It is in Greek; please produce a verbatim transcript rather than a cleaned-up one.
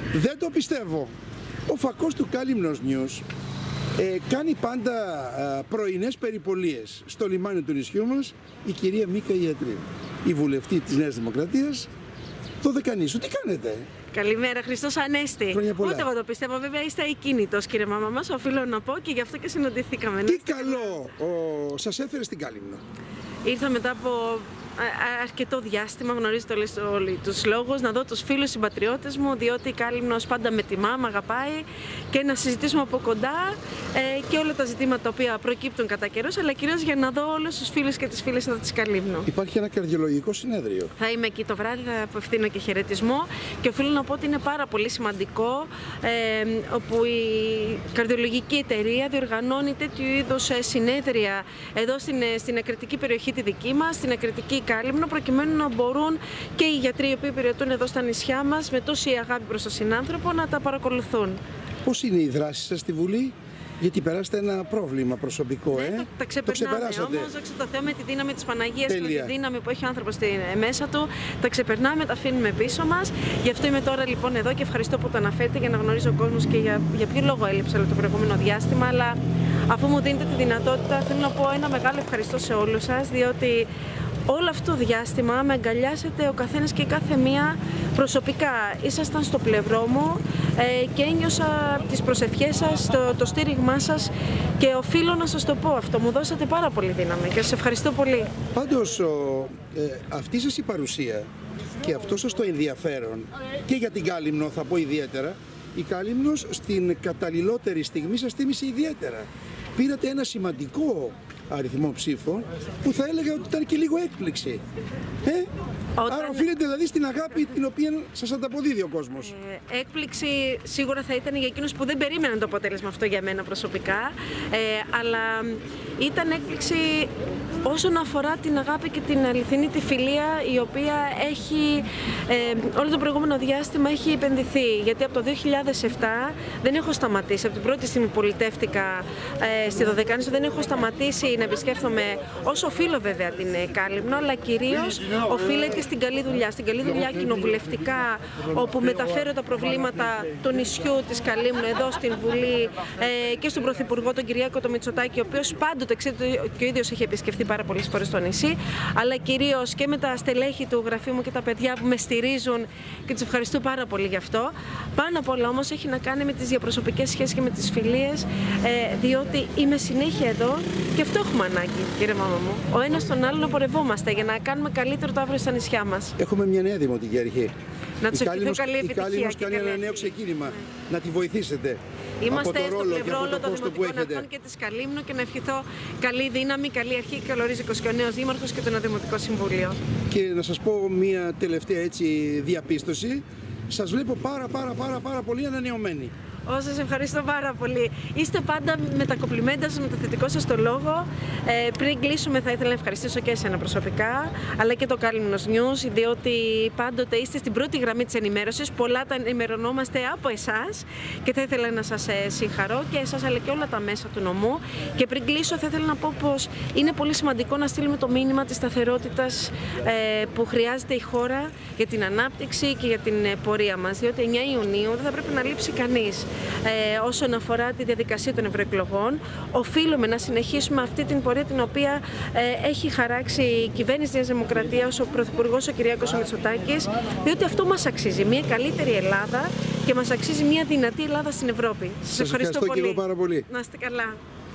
Δεν το πιστεύω. Ο φακός του Κάλυμνος News ε, κάνει πάντα ε, πρωινές περιπολίες στο λιμάνι του νησιού μας η κυρία Μίκα Ιατρίου, η βουλευτή της Νέας Δημοκρατίας, το Δεκανήσου. Τι κάνετε? Καλημέρα, Χριστός Ανέστη. Ούτε εγώ το πιστεύω, βέβαια είστε ακίνητος, κύριε μάμα μας, οφείλω να πω, και γι' αυτό και συναντηθήκαμε. Τι καλό ο... σας έφερε στην Κάλυμνο? Ήρθα μετά από αρκετό διάστημα, γνωρίζετε όλοι τους λόγους, να δω τους φίλους συμπατριώτες μου, διότι η Κάλυμνος πάντα με τιμά, με αγαπάει, και να συζητήσουμε από κοντά ε, και όλα τα ζητήματα τα οποία προκύπτουν κατά καιρούς, αλλά κυρίως για να δω όλους τους φίλους και τις φίλες εδώ της Κάλυμνου. Υπάρχει ένα καρδιολογικό συνέδριο. Θα είμαι εκεί το βράδυ, θα απευθύνω και χαιρετισμό, και οφείλω να πω ότι είναι πάρα πολύ σημαντικό, ε, όπου η καρδιολογική εταιρεία διοργανώνει τέτοιου είδους συνέδρια εδώ στην, στην ακριτική περιοχή τη δική μας, στην ακριτική Κάλυμνο, προκειμένου να μπορούν και οι γιατροί οι οποίοι υπηρετούν εδώ στα νησιά μας με τόση αγάπη προς τον συνάνθρωπο να τα παρακολουθούν. Πώς είναι η δράση σας στη Βουλή? Γιατί περάσετε ένα πρόβλημα προσωπικό, ναι, ε? το, τα ξεπερνάμε όμως, δόξα τω Θεώ, με τη δύναμη της Παναγίας και με τη δύναμη που έχει ο άνθρωπος στη, μέσα του, τα ξεπερνάμε, τα αφήνουμε πίσω μας. Γι' αυτό είμαι τώρα λοιπόν εδώ και ευχαριστώ που το αναφέρετε, για να γνωρίζει ο κόσμος και για, για ποιο λόγο έλειψα το προηγούμενο διάστημα. Αλλά αφού μου δίνετε τη δυνατότητα, θέλω να πω ένα μεγάλο ευχαριστώ σε όλους σας, διότι όλο αυτό το διάστημα με αγκαλιάσετε ο καθένας και κάθε μία προσωπικά. Ήσασταν στο πλευρό μου ε, και ένιωσα τις προσευχές σας, το, το στήριγμά σας, και οφείλω να σας το πω αυτό. Μου δώσατε πάρα πολύ δύναμη και σας ευχαριστώ πολύ. Πάντως, ο, ε, αυτή σας η παρουσία και αυτό σας το ενδιαφέρον και για την Κάλυμνο, θα πω ιδιαίτερα, η Κάλυμνος στην καταλληλότερη στιγμή σας τίμησε ιδιαίτερα. Πήρατε ένα σημαντικό αριθμό ψήφων που θα έλεγα ότι ήταν και λίγο έκπληξη. Ε? Όταν... Άρα οφείλεται δηλαδή στην αγάπη την οποία σας ανταποδίδει ο κόσμος. Ε, έκπληξη σίγουρα θα ήταν για εκείνους που δεν περίμεναν το αποτέλεσμα αυτό για μένα προσωπικά, ε, αλλά ήταν έκπληξη όσον αφορά την αγάπη και την αληθινή τη φιλία, η οποία έχει ε, όλο το προηγούμενο διάστημα έχει επενδυθεί. Γιατί από το δύο χιλιάδες επτά δεν έχω σταματήσει, από την πρώτη στιγμή που πολιτεύτηκα ε, στη Δωδεκάνησο, δεν έχω σταματήσει να επισκέφθομαι, όσο οφείλω βέβαια την Κάλυμνο, αλλά κυρίως οφείλεται στην καλή δουλειά, στην καλή δουλειά κοινοβουλευτικά, όπου μεταφέρω τα προβλήματα του νησιού της Κάλυμνου εδώ στην Βουλή ε, και στον Πρωθυπουργό, τον Κυριάκο τον Μητσοτάκη, ο οποίος πάντοτε, ξέρετε, και ο ίδιος έχει επισκεφθεί πάρα πολλές φορές στο νησί, αλλά κυρίως και με τα στελέχη του γραφείου μου και τα παιδιά που με στηρίζουν, και τους ευχαριστώ πάρα πολύ γι' αυτό. Πάνω απ' όλα όμως έχει να κάνει με τις διαπροσωπικές σχέσεις και με τις φιλίες, ε, διότι είμαι συνέχεια εδώ και αυτό έχουμε ανάγκη, κύριε μάμα μου. Ο ένας τον άλλον να πορευόμαστε για να κάνουμε καλύτερο το αύριο στα νησιά μας. Έχουμε μια νέα δημοτική αρχή. Να τους ευχηθώ καλή επιτυχία. Η Κάλυμνος κάνει ένα νέο ξεκίνημα. Ναι. Να τη βοηθήσετε. Είμαστε από το στο ρόλο πλευρό όλων των δημοτικών αρχών και της Κάλυμνου, και να ευχηθώ καλή δύναμη, καλή αρχή και καλό ρίζικος και ο νέος δήμαρχος και το νέο Δημοτικό Συμβούλιο. Και να σας πω μια τελευταία έτσι διαπίστωση. Σας βλέπω πάρα πάρα πάρα πάρα πολύ ανανεωμένοι. Ω, σας ευχαριστώ πάρα πολύ. Είστε πάντα με τα κομπλιμέντα σας, με το θετικό σας το λόγο. Ε, πριν κλείσουμε, θα ήθελα να ευχαριστήσω και εσένα προσωπικά, αλλά και το Κάλυμνος News, διότι πάντοτε είστε στην πρώτη γραμμή της ενημέρωσης. Πολλά τα ενημερωνόμαστε από εσάς και θα ήθελα να σας συγχαρώ, και εσάς αλλά και όλα τα μέσα του νομού. Και πριν κλείσω, θα ήθελα να πω πως είναι πολύ σημαντικό να στείλουμε το μήνυμα της σταθερότητας ε, που χρειάζεται η χώρα για την ανάπτυξη και για την πορεία μας. Διότι εννιά Ιουνίου δεν θα πρέπει να λείψει κανείς. Ε, όσον αφορά τη διαδικασία των ευρωεκλογών, οφείλουμε να συνεχίσουμε αυτή την πορεία την οποία ε, έχει χαράξει η κυβέρνηση της Δημοκρατίας, ο Πρωθυπουργός ο Κυριάκος ο Μητσοτάκης, διότι αυτό μας αξίζει, μια καλύτερη Ελλάδα, και μας αξίζει μια δυνατή Ελλάδα στην Ευρώπη. Σας, Σας ευχαριστώ, ευχαριστώ πολύ. Και εγώ πάρα πολύ. Να είστε καλά.